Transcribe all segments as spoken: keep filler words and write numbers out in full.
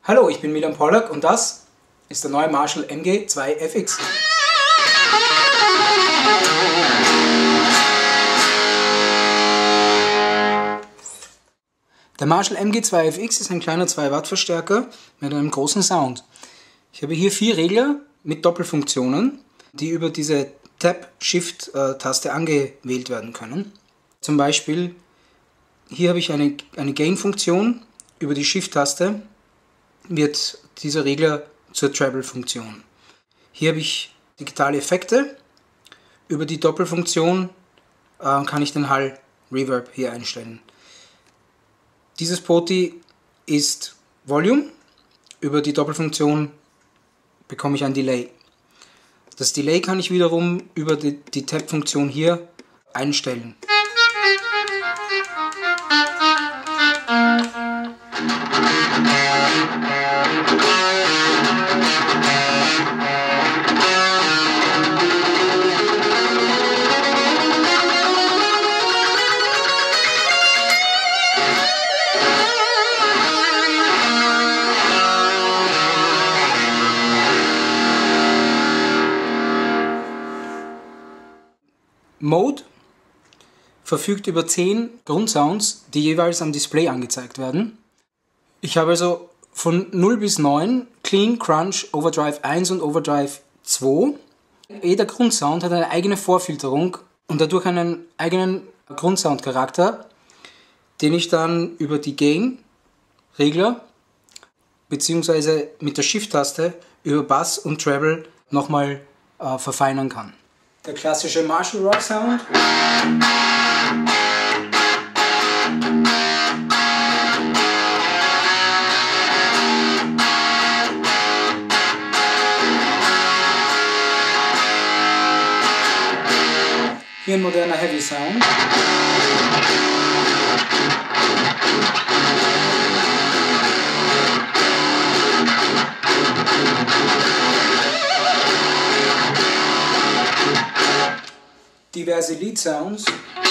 Hallo, ich bin Milan Pollack und das ist der neue Marshall M G zwei F X. Der Marshall M G zwei F X ist ein kleiner zwei Watt Verstärker mit einem großen Sound. Ich habe hier vier Regler mit Doppelfunktionen, die über diese Tab-Shift-Taste angewählt werden können. Zum Beispiel hier habe ich eine, eine Gain-Funktion. Über die Shift-Taste wird dieser Regler zur Treble-Funktion. Hier habe ich digitale Effekte. Über die Doppelfunktion äh, kann ich den Hall-Reverb hier einstellen. Dieses Poti ist Volume. Über die Doppelfunktion bekomme ich ein Delay. Das Delay kann ich wiederum über die, die Tab-Funktion hier einstellen. Mode verfügt über zehn Grundsounds, die jeweils am Display angezeigt werden. Ich habe also von null bis neun Clean, Crunch, Overdrive eins und Overdrive zwei. Jeder Grundsound hat eine eigene Vorfilterung und dadurch einen eigenen Grundsoundcharakter, den ich dann über die Gain-Regler bzw. mit der Shift-Taste über Bass und Treble nochmal äh, verfeinern kann. Der klassische Marshall Rock Sound. Hier ein moderner Heavy Sound. Diverse Lead Sounds.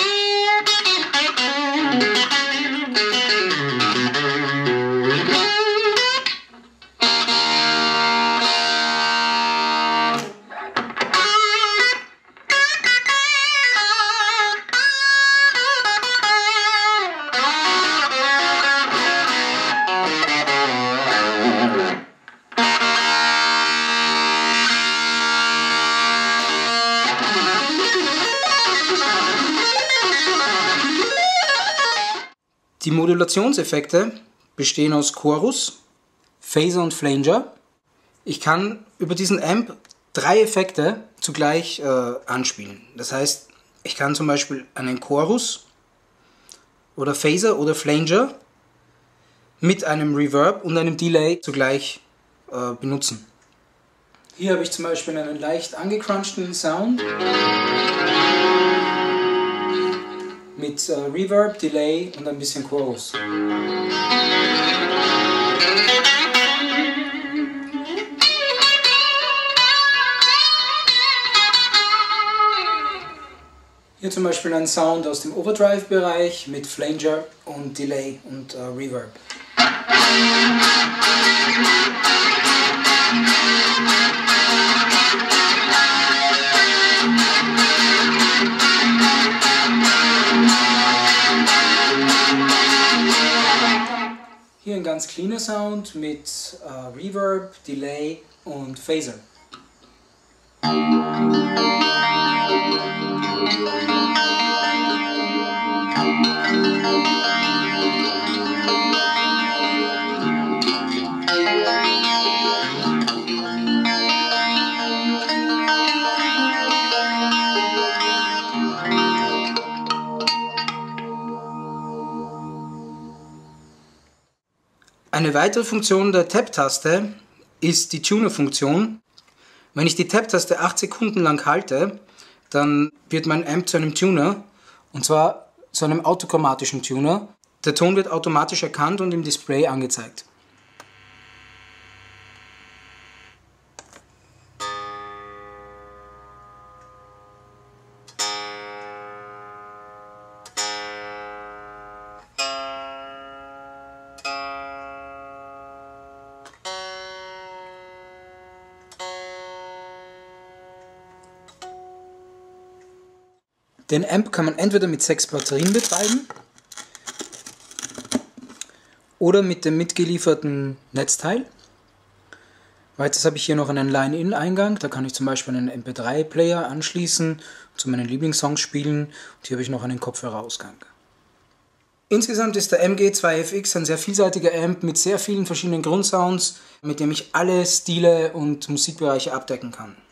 Die Modulationseffekte bestehen aus Chorus, Phaser und Flanger. Ich kann über diesen Amp drei Effekte zugleich äh, anspielen. Das heißt, ich kann zum Beispiel einen Chorus oder Phaser oder Flanger mit einem Reverb und einem Delay zugleich äh, benutzen. Hier habe ich zum Beispiel einen leicht angecrunchten Sound mit äh, Reverb, Delay und ein bisschen Chorus. Hier zum Beispiel ein Sound aus dem Overdrive-Bereich mit Flanger und Delay und äh, Reverb. Hier ein ganz cleaner Sound mit äh, Reverb, Delay und Phaser. Eine weitere Funktion der Tab-Taste ist die Tuner-Funktion. Wenn ich die Tab-Taste acht Sekunden lang halte, dann wird mein Amp zu einem Tuner, und zwar zu einem autochromatischen Tuner. Der Ton wird automatisch erkannt und im Display angezeigt. Den Amp kann man entweder mit sechs Batterien betreiben oder mit dem mitgelieferten Netzteil. Weiters habe ich hier noch einen Line-In-Eingang, da kann ich zum Beispiel einen M P drei Player anschließen, zu meinen Lieblingssongs spielen, und hier habe ich noch einen Kopfhörerausgang. Insgesamt ist der M G zwei F X ein sehr vielseitiger Amp mit sehr vielen verschiedenen Grundsounds, mit dem ich alle Stile und Musikbereiche abdecken kann.